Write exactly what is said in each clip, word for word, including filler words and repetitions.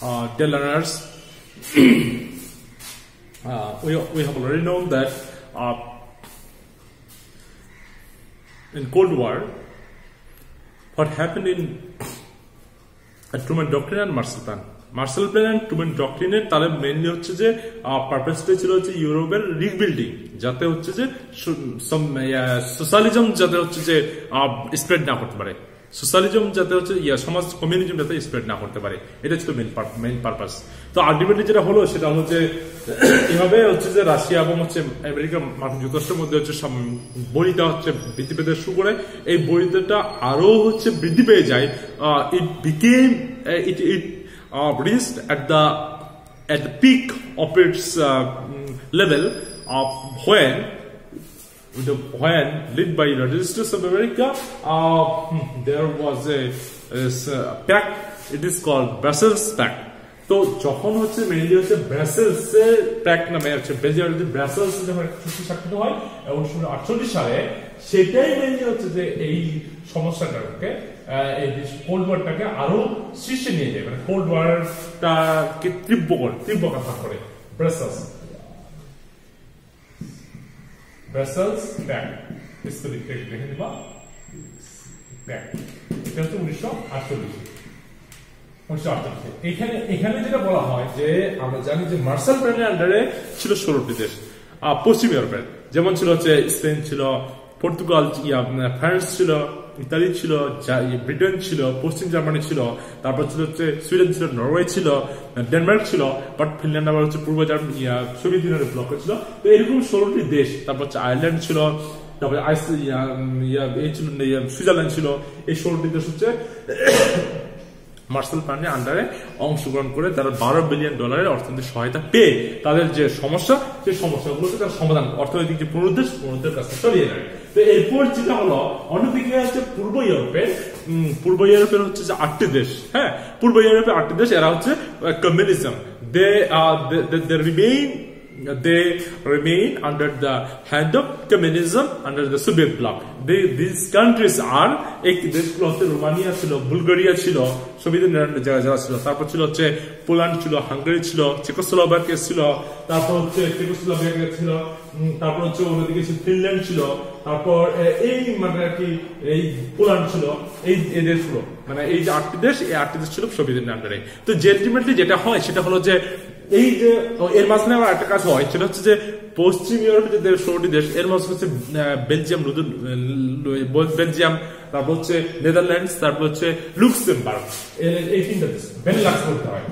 uh, dear learners, uh, we, we have already known that uh, in Cold War, what happened in uh, Truman Doctrine and Marshall Plan. Marshall Plan and Truman Doctrine এর তাহলে mainly হচ্ছে যে পারপাসটা ছিল হচ্ছে ইউরোপের rebuilding, যাতে হচ্ছে যে সোশ্যালিজম যাতে হচ্ছে যে স্প্রেড না করতে পারে, সোশ্যালিজম যাতে হচ্ছে ইয়া সমাজ কমিউনিজম যাতে স্প্রেড না করতে পারে, এটা ছিল মেইন মেইন পারপাস। তো আলটিমেটলি যেটা হলো সেটা হলো যে এভাবে হচ্ছে যে রাশিয়া এবং হচ্ছে আমেরিকা মার্কিন যুক্তরাষ্ট্রের মধ্যে হচ্ছে বৈরিতা হচ্ছে বৃদ্ধি পেতে শুরু করে। এই বৈরিতাটা আরো হচ্ছে বৃদ্ধি পেয়ে যায়। It became it it reached at the at the peak of its uh, level of when the when led by the United States of America, uh, there was a, a pact. It is called Brussels Pact. তো যখন হচ্ছে mainly হচ্ছে Brussels এর pact নামে হচ্ছে বেলজিয়ামের Brussels যখন চুক্তি স্বাক্ষরিত হয় উনিশশো আটচল্লিশ সালে, সেটাই মেইনলি হচ্ছে যে এই সমস্যাটাকে এই কোল্ড ওয়ারটাকে আরো শীর্ষে নিয়ে যায়, মানে কোল্ড ওয়ারটাকে তীব্র করে তীব্রতা করে। ব্রাসেলস ব্রাসেলস প্যাক্ট স্পেলিং দেখে নিবা, প্যাক্ট এটা হচ্ছে উনিশশো আটচল্লিশ এখানে এখানে যেটা বলা হয় যে আমরা জানি যে মার্শাল প্ল্যানের আন্ডারে ছিল ষোলোটি দেশ পশ্চিম ইউরোপের, যেমন ছিল হচ্ছে স্পেন ছিল, পর্তুগাল, ফ্রান্স ছিল, ইতালি ছিল, ব্রিটেন ছিল, পশ্চিম জার্মানি ছিল, তারপর ছিল হচ্ছে সুইডেন ছিল, নরওয়ে ছিল, ডেনমার্ক ছিল, বাট ফিনল্যান্ড আবার হচ্ছে পূর্ব জার্মানি সোভিয়েত ইউনিয়নের ব্লকে ছিল। তো এরকম ষোলোটি দেশ, তারপর হচ্ছে আয়ারল্যান্ড ছিল, তারপরে সুইজারল্যান্ড ছিল। এই ষোলোটি দেশ হচ্ছে মার্শাল প্ল্যানের আন্ডারে অংশগ্রহণ করে তারা বারো বিলিয়ন ডলারের অর্থনৈতিক সহায়তা পেয়ে তাদের যে সমস্যা সেই সমস্যাগুলোকে তার সমাধান, অর্থনৈতিক যে পুনরুদ্ধার পুনরুদ্ধারের কাছে চলিয়ে যায়। তো এরপর যেটা হলো অন্যদিকে হচ্ছে পূর্ব ইউরোপের পূর্ব ইউরোপের হচ্ছে যে আটটি দেশ, হ্যাঁ পূর্ব ইউরোপের আটটি দেশ, এরা হচ্ছে communism, they they remain they remain under the hand of communism under the Soviet bloc. They, these countries are এক দেশগুলো হচ্ছে রোমানিয়া ছিল, বুলগেরিয়া ছিল, সোভিয়েত ইউনিয়নের যারা যারা ছিল, তারপর ছিল হচ্ছে পোল্যান্ড ছিল, হাঙ্গেরি ছিল, চেকোস্লোভাকিয়া ছিল, তারপর হচ্ছে চেকোস্লোভাকিয়া ছিল, তারপর হচ্ছে অন্যদিকে ছিল ফিনল্যান্ড ছিল, তারপর এই মানে আর কি এই পোল্যান্ড ছিল, এই এই দেশগুলো মানে এই যে আটটি দেশ, এই আটটি দেশ ছিল সোভিয়েত ইউনিয়নের আন্ডারে। তো আলটিমেটলি যেটা হয় সেটা হলো যে এই যে এর মাঝখানে আবার একটা কাজ হয়, সেটা হচ্ছে যে পশ্চিম ইউরোপের যে ষোলোটি দেশ, এর মধ্যে হচ্ছে বেলজিয়াম, বেলজিয়াম, তারপর হচ্ছে নেদারল্যান্ডস, তারপর হচ্ছে লুক্সেমবার্গ, এই তিনটা দেশ বেনলাক্স বলতে হয়,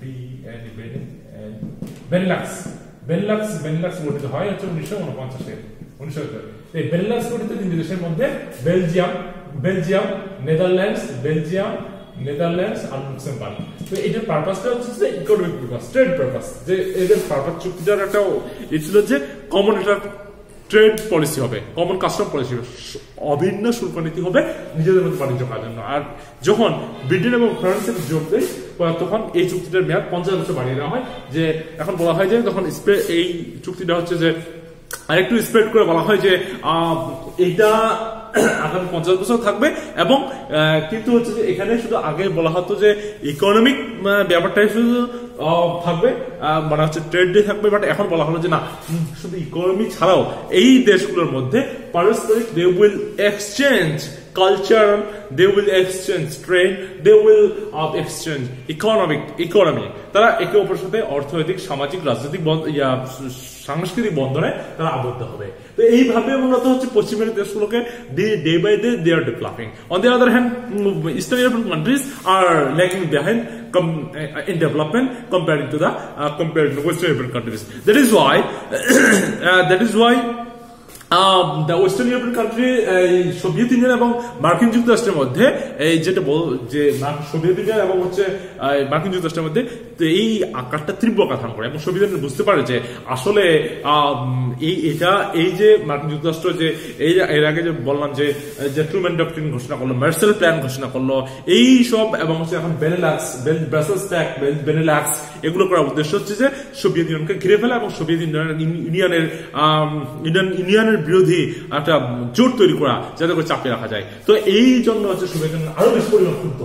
বেনলাক্স বেনলাক্স বেনলাক্স গঠিত হয় হচ্ছে উনিশশো উনপঞ্চাশে উনিশশো এই বেনলাক্স গঠিত তিনটি দেশের মধ্যে Belgium Belgium Netherlands Belgium Netherlands আর লুক্সেমবার্গ। তো এটার পারপাসটা হচ্ছে যে ইকোনমিক পারপাস, ট্রেড পারপাস, যে এদের পারপাস চুক্তিটার একটা এ ছিল যে কমন একটা ট্রেড পলিসি হবে, কমন কাস্টম পলিসি হবে, অভিন্ন শুল্ক নীতি হবে নিজেদের মধ্যে বাণিজ্য করার জন্য। আর যখন ব্রিটেন এবং ফ্রান্সের যোগ দেয় তখন এই চুক্তিটার মেয়াদ পঞ্চাশ বছর বাড়িয়ে দেওয়া হয়। যে এখন বলা হয় যে তখন এই চুক্তিটা হচ্ছে যে আরেকটু স্প্রেড করে বলা হয় যে এইটা আগামী পঞ্চাশ বছর থাকবে, এবং কিন্তু হচ্ছে যে এখানে শুধু আগে বলা হতো যে ইকোনমিক ব্যাপারটাই শুধু থাকবে, মানে হচ্ছে ট্রেড ডে থাকবে, বাট এখন বলা হলো যে না, শুধু ইকোনমি ছাড়াও এই দেশগুলোর মধ্যে পারস্পরিক they will exchange culture, they will exchange trade, they will uh, exchange economic economy. তারা একে অপরের সাথে অর্থনৈতিক, সামাজিক, রাজনৈতিক সাংস্কৃতিক বন্ধনে তারা আবদ্ধ হবে। তো এইভাবে মূলত হচ্ছে পশ্চিমের দেশগুলোকে day by day they are developing. On the other hand eastern European countries are lagging behind in development compared to the uh, compared to Western European countries. That is why uh, that is why the western European country Soviet Union এবং মার্কিন যুক্তরাষ্ট্রের মধ্যে এই যেটা যে Soviet Union এবং হচ্ছে মার্কিন যুক্তরাষ্ট্রের মধ্যে এই আকারটা তীব্র কাঠান করে, এবং সোভিয়েত ইউনিয়ন বুঝতে পারে যে আসলে এই এটা এই যে মার্কিন যুক্তরাষ্ট্র যে এই এর আগে যে বললাম যে যে ট্রুম্যান ডক্ট্রিন ঘোষণা করলো, মার্শাল প্ল্যান ঘোষণা করলো, এই সব এবং হচ্ছে এখন বেনেলাক্স ব্রাসেলস প্যাক্ট বেনেলাক্স এগুলো করার উদ্দেশ্য হচ্ছে যে সোভিয়েত ইউনিয়নকে ঘিরে ফেলা এবং সোভিয়েত ইউনিয়নের ইউনিয়ন ইউনিয়নের বিরোধী একটা জোট তৈরি করা, যাতে করে চাপিয়ে রাখা যায়। তো এই জন্য হচ্ছে সোভিয়েত ইউনিয়ন আরো বেশি পরিমাণ ক্ষুব্ধ হয়।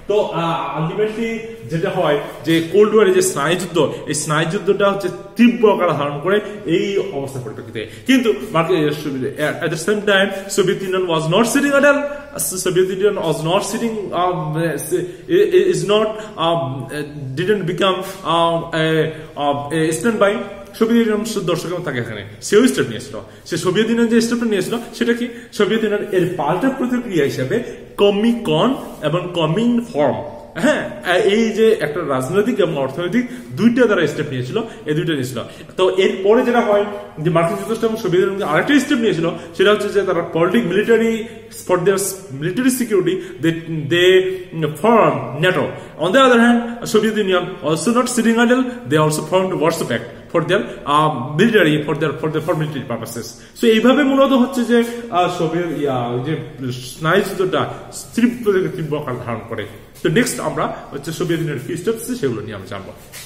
তো আলটিমেটলি যেটা হয় যে কোল্ড ওয়ারে যে স্নায়ুযুদ্ধ, এই স্নায়ুযুদ্ধটা হচ্ছে তীব্র আকার ধারণ করে এই অবস্থার পরিপ্রেক্ষিতে। কিন্তু at the same time Soviet Union was not sitting idle. Soviet Union was not sitting um, is not um, didn't become um, a, a standby. Soviet Union দর্শক থাকে এখানে, সেও স্টেপ নিয়েছিল। সে সোভিয়েত ইউনিয়ন যে স্টেপটা নিয়েছিল সেটা কি, সোভিয়েত ইউনিয়ন এর পাল্টা প্রতিক্রিয়া হিসেবে কমিকন এবং কমিং ফর্ম, হ্যাঁ, এই যে একটা রাজনৈতিক এবং অর্থনৈতিক দুইটা দ্বারা স্টেপ নিয়েছিল, এই দুইটা নিয়েছিল। তো এরপরে যেটা হয় যে মার্কিন যুক্তরাষ্ট্র এবং সোভিয়েত ইউনিয়ন আরেকটা স্টেপ নিয়েছিল, সেটা হচ্ছে যে তারা politic military for their military security they they form NATO. On the other hand Soviet Union also not sitting idle, they also formed Warsaw Pact for their uh, military for their for their for military purposes. So এইভাবে মূলত হচ্ছে যে Soviet যে স্নায়ুযুদ্ধটা তীব্র থেকে তীব্র আকার ধারণ করে। তো নেক্সট আমরা হচ্ছে সোভিয়েত ইউনিয়নের কি স্টেপস সেগুলো নিয়ে আমরা জানবো।